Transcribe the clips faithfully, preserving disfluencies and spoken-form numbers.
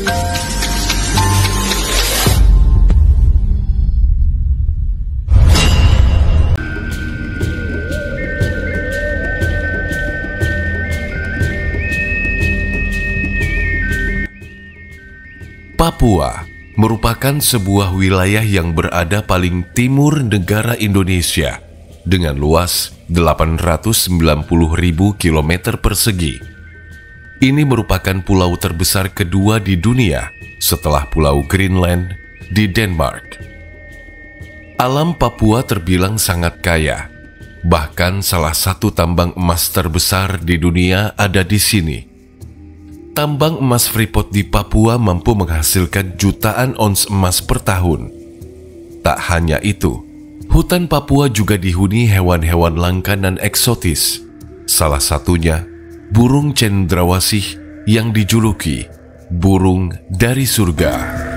Papua merupakan sebuah wilayah yang berada paling timur negara Indonesia dengan luas delapan ratus sembilan puluh ribu kilometer persegi. Ini merupakan pulau terbesar kedua di dunia setelah Pulau Greenland di Denmark. Alam Papua terbilang sangat kaya. Bahkan salah satu tambang emas terbesar di dunia ada di sini. Tambang emas Freeport di Papua mampu menghasilkan jutaan ons emas per tahun. Tak hanya itu, hutan Papua juga dihuni hewan-hewan langka dan eksotis. Salah satunya, burung cendrawasih yang dijuluki burung dari surga.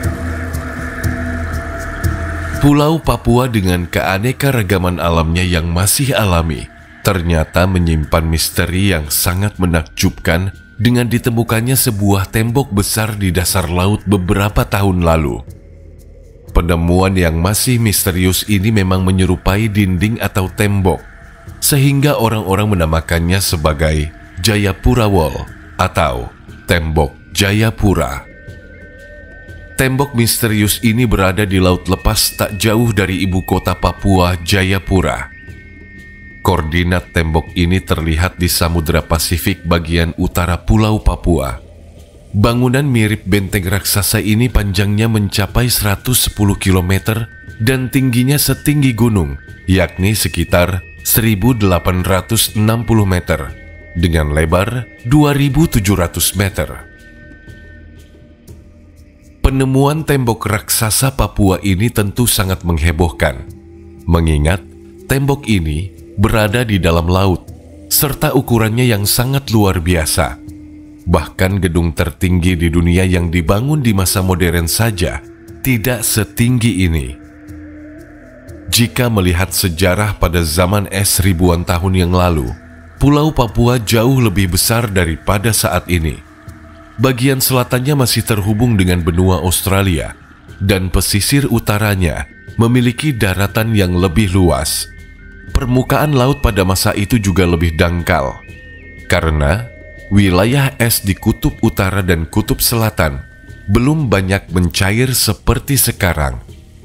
Pulau Papua dengan keanekaragaman alamnya yang masih alami, ternyata menyimpan misteri yang sangat menakjubkan dengan ditemukannya sebuah tembok besar di dasar laut beberapa tahun lalu. Penemuan yang masih misterius ini memang menyerupai dinding atau tembok, sehingga orang-orang menamakannya sebagai Jayapura Wall atau Tembok Jayapura. Tembok misterius ini berada di laut lepas tak jauh dari ibu kota Papua, Jayapura. Koordinat tembok ini terlihat di Samudra Pasifik bagian utara Pulau Papua. Bangunan mirip benteng raksasa ini panjangnya mencapai seratus sepuluh kilometer dan tingginya setinggi gunung, yakni sekitar seribu delapan ratus enam puluh meter, dengan lebar dua ribu tujuh ratus meter. Penemuan tembok raksasa Papua ini tentu sangat menghebohkan, mengingat tembok ini berada di dalam laut, serta ukurannya yang sangat luar biasa. Bahkan gedung tertinggi di dunia yang dibangun di masa modern saja tidak setinggi ini. Jika melihat sejarah pada zaman es ribuan tahun yang lalu, Pulau Papua jauh lebih besar daripada saat ini. Bagian selatannya masih terhubung dengan benua Australia, dan pesisir utaranya memiliki daratan yang lebih luas. Permukaan laut pada masa itu juga lebih dangkal, karena wilayah es di kutub utara dan kutub selatan belum banyak mencair seperti sekarang.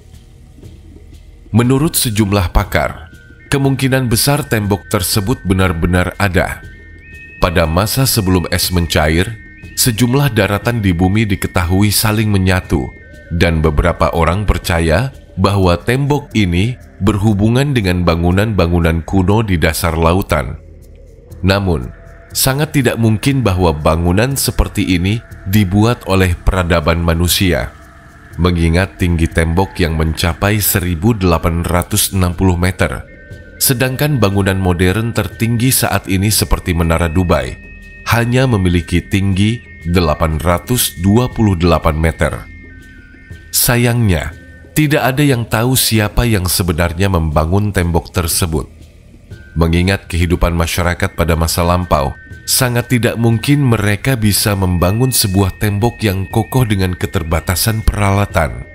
Menurut sejumlah pakar, kemungkinan besar tembok tersebut benar-benar ada. Pada masa sebelum es mencair, sejumlah daratan di bumi diketahui saling menyatu, dan beberapa orang percaya bahwa tembok ini berhubungan dengan bangunan-bangunan kuno di dasar lautan. Namun, sangat tidak mungkin bahwa bangunan seperti ini dibuat oleh peradaban manusia, mengingat tinggi tembok yang mencapai seribu delapan ratus enam puluh meter, sedangkan bangunan modern tertinggi saat ini seperti Menara Dubai hanya memiliki tinggi delapan ratus dua puluh delapan meter. Sayangnya, tidak ada yang tahu siapa yang sebenarnya membangun tembok tersebut. Mengingat kehidupan masyarakat pada masa lampau, sangat tidak mungkin mereka bisa membangun sebuah tembok yang kokoh dengan keterbatasan peralatan.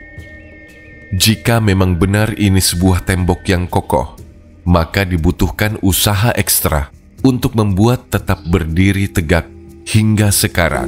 Jika memang benar ini sebuah tembok yang kokoh, maka dibutuhkan usaha ekstra untuk membuat tetap berdiri tegak hingga sekarang.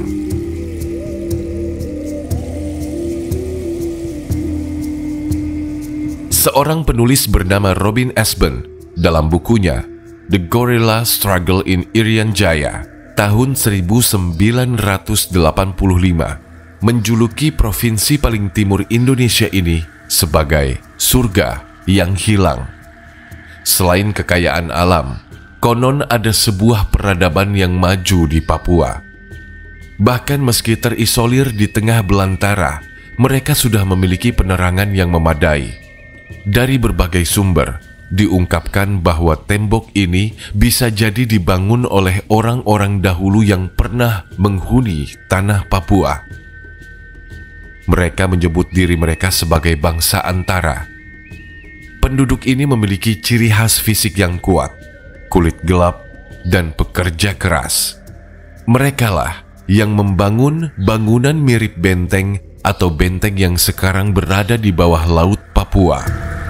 Seorang penulis bernama Robin Ashburn dalam bukunya The Gorilla Struggle in Irian Jaya tahun seribu sembilan ratus delapan puluh lima menjuluki provinsi paling timur Indonesia ini sebagai surga yang hilang. Selain kekayaan alam, konon ada sebuah peradaban yang maju di Papua. Bahkan meski terisolir di tengah belantara, mereka sudah memiliki penerangan yang memadai. Dari berbagai sumber, diungkapkan bahwa tembok ini bisa jadi dibangun oleh orang-orang dahulu yang pernah menghuni tanah Papua. Mereka menyebut diri mereka sebagai bangsa antara. Penduduk ini memiliki ciri khas fisik yang kuat, kulit gelap, dan pekerja keras. Merekalah yang membangun bangunan mirip benteng atau benteng yang sekarang berada di bawah laut Papua.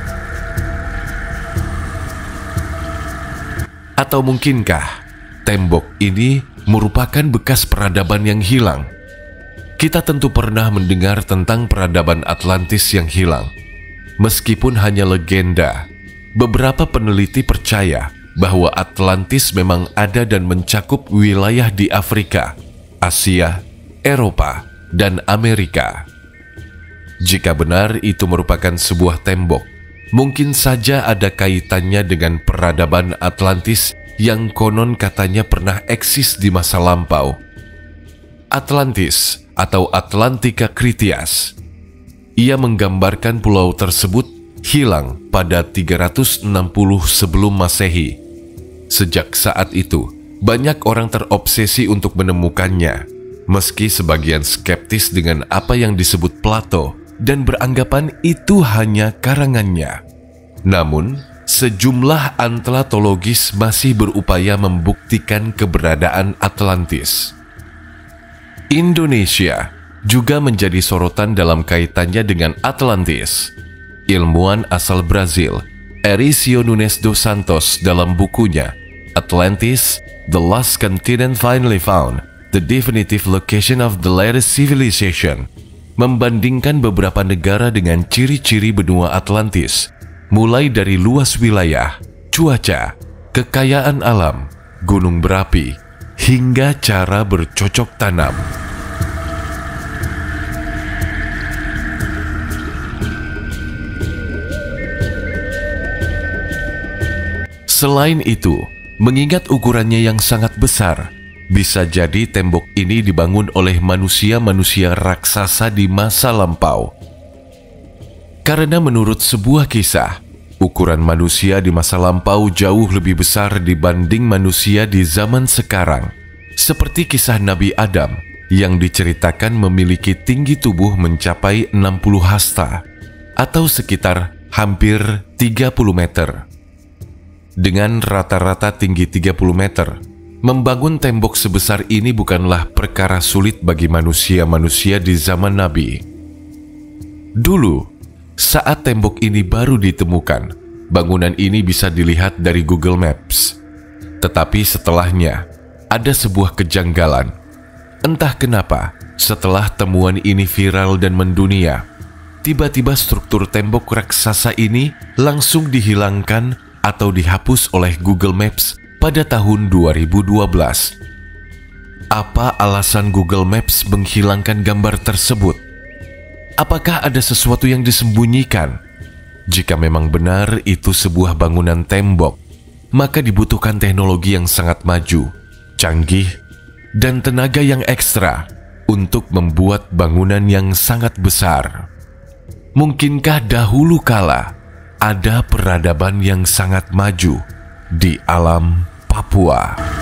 Atau mungkinkah tembok ini merupakan bekas peradaban yang hilang? Kita tentu pernah mendengar tentang peradaban Atlantis yang hilang. Meskipun hanya legenda, beberapa peneliti percaya bahwa Atlantis memang ada dan mencakup wilayah di Afrika, Asia, Eropa, dan Amerika. Jika benar itu merupakan sebuah tembok, mungkin saja ada kaitannya dengan peradaban Atlantis yang konon katanya pernah eksis di masa lampau. Atlantis atau Atlantika Critias. Ia menggambarkan pulau tersebut hilang pada tiga ratus enam puluh sebelum Masehi. Sejak saat itu, banyak orang terobsesi untuk menemukannya, meski sebagian skeptis dengan apa yang disebut Plato dan beranggapan itu hanya karangannya. Namun, sejumlah antlatologis masih berupaya membuktikan keberadaan Atlantis. Indonesia juga menjadi sorotan dalam kaitannya dengan Atlantis. Ilmuwan asal Brazil, Ericio Nunes dos Santos, dalam bukunya Atlantis, The Last Continent Finally Found, The Definitive Location of the Latest Civilization, membandingkan beberapa negara dengan ciri-ciri benua Atlantis, mulai dari luas wilayah, cuaca, kekayaan alam, gunung berapi, hingga cara bercocok tanam. Selain itu, mengingat ukurannya yang sangat besar, bisa jadi tembok ini dibangun oleh manusia-manusia raksasa di masa lampau. Karena menurut sebuah kisah, ukuran manusia di masa lampau jauh lebih besar dibanding manusia di zaman sekarang. Seperti kisah Nabi Adam yang diceritakan memiliki tinggi tubuh mencapai enam puluh hasta atau sekitar hampir tiga puluh meter. Dengan rata-rata tinggi tiga puluh meter, membangun tembok sebesar ini bukanlah perkara sulit bagi manusia-manusia di zaman Nabi. Dulu, saat tembok ini baru ditemukan, bangunan ini bisa dilihat dari Google Maps. Tetapi setelahnya, ada sebuah kejanggalan. Entah kenapa, setelah temuan ini viral dan mendunia, tiba-tiba struktur tembok raksasa ini langsung dihilangkan atau dihapus oleh Google Maps pada tahun dua ribu dua belas. Apa alasan Google Maps menghilangkan gambar tersebut? Apakah ada sesuatu yang disembunyikan? Jika memang benar itu sebuah bangunan tembok, maka dibutuhkan teknologi yang sangat maju, canggih, dan tenaga yang ekstra untuk membuat bangunan yang sangat besar. Mungkinkah dahulu kala ada peradaban yang sangat maju di alam Papua?